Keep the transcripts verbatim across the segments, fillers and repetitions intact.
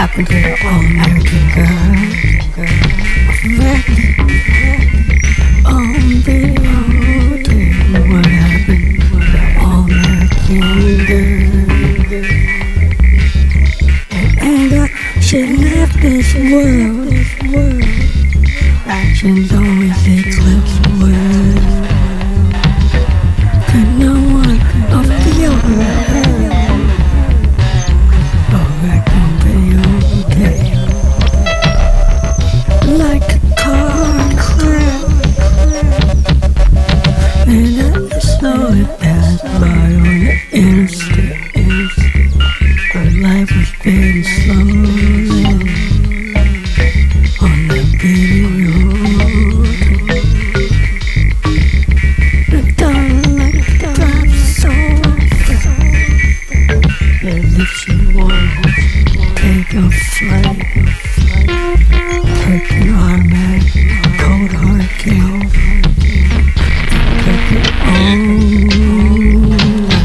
happened to the all-American girl? Reflect on videotape. What happened to the all-American girl? And anger, she left this world. Actions always eclipse words. Could no one feel her? Like a car crash, and I slowly passed by on the interstate. Her life was fading slowly on the video. The darling like a drive so fast, as if she wanted to take a flight. Take an automatic, cold hard kill. Take it on.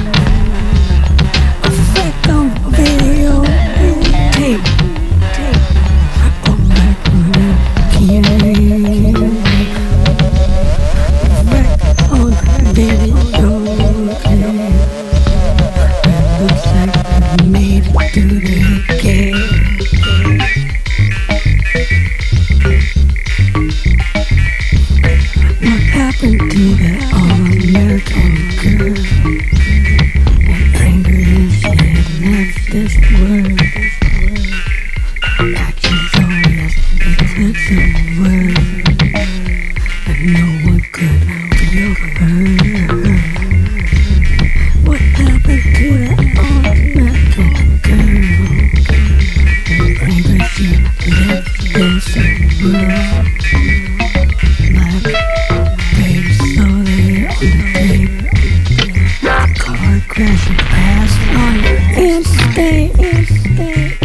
Effect on video tape. Go back with the piano. Effect on video tape. It looks like we made it through the game. What happened to that all-American girl? That anger is she had left this world. Actions always eclipse of words, but no one could feel her. What happened to that all-American girl? That anger she left this world. Crashing past on instinct, instinct.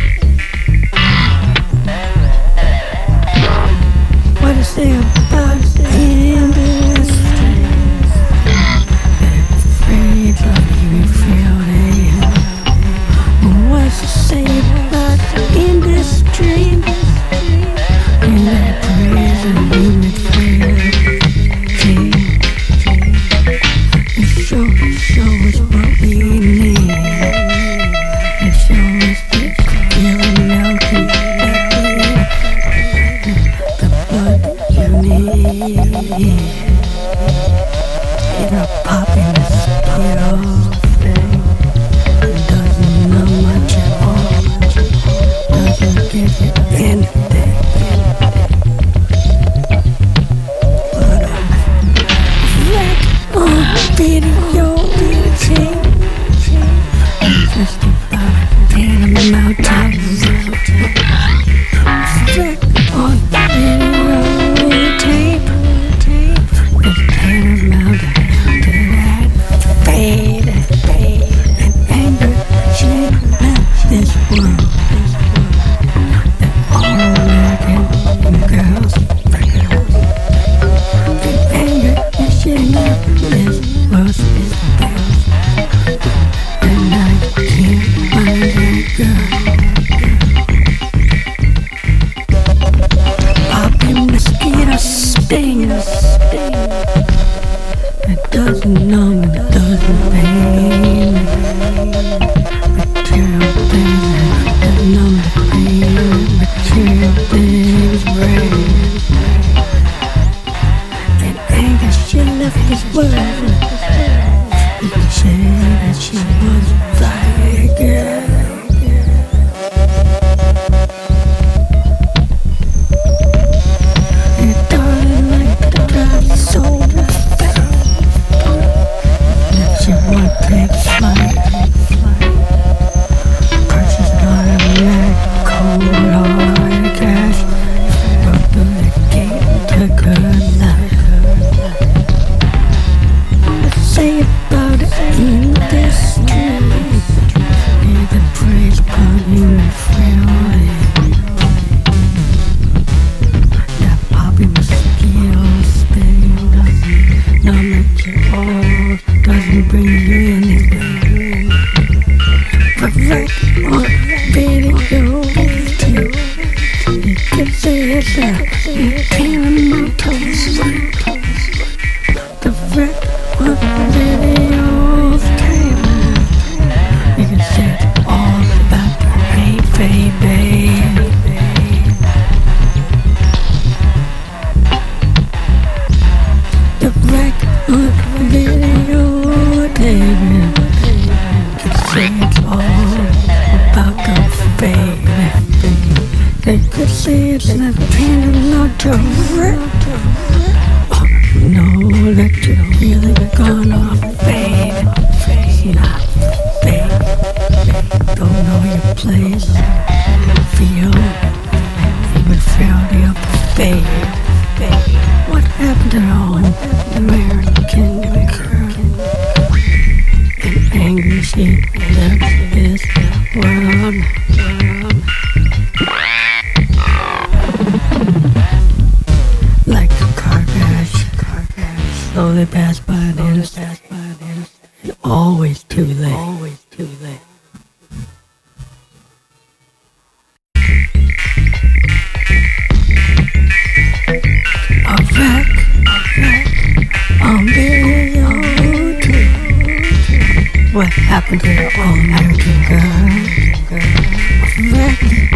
What is there about in this street? They're afraid of you feel they what's to say about industry? In that praise and human fail. Show, show us what we need. And show us the feeling melting the blood that you need. It'll pop in the skill thing. It doesn't know much at all. Doesn't give you anything. But uh, on video tape, just about ten of my times. Reflect on video tape, just ten of my times. That fade, fade, and anger, she left this world. The all-American girls, and anger, she left this world. And I can't find that girl. Popping mosquito stings. It doesn't numb, it doesn't pain. Material things that numb the pain. Material things break. And anger, she left this world. You can say that she was like a your darling like the drive so fast that you want to take flight. Purchase an automatic cold hard cash. Open the gate to good night. Say about it in this street. see it, you can't not to sleep. The wreck was videos came. You can see it all about me, baby. The wreck was video came. You can see it's all about the fade. They could say it's not painted not to wreck. Oh, know that you're really gonna fade. Not fade. Don't know your place. Feel. Even feel the fade. What happened to all American girl? And angry she left this world. Like a car crash, car crash, slowly pass by an innocent, and always too late, always too late. A wreck, a wreck, on video too. What happened to the all-American girl? A wreck.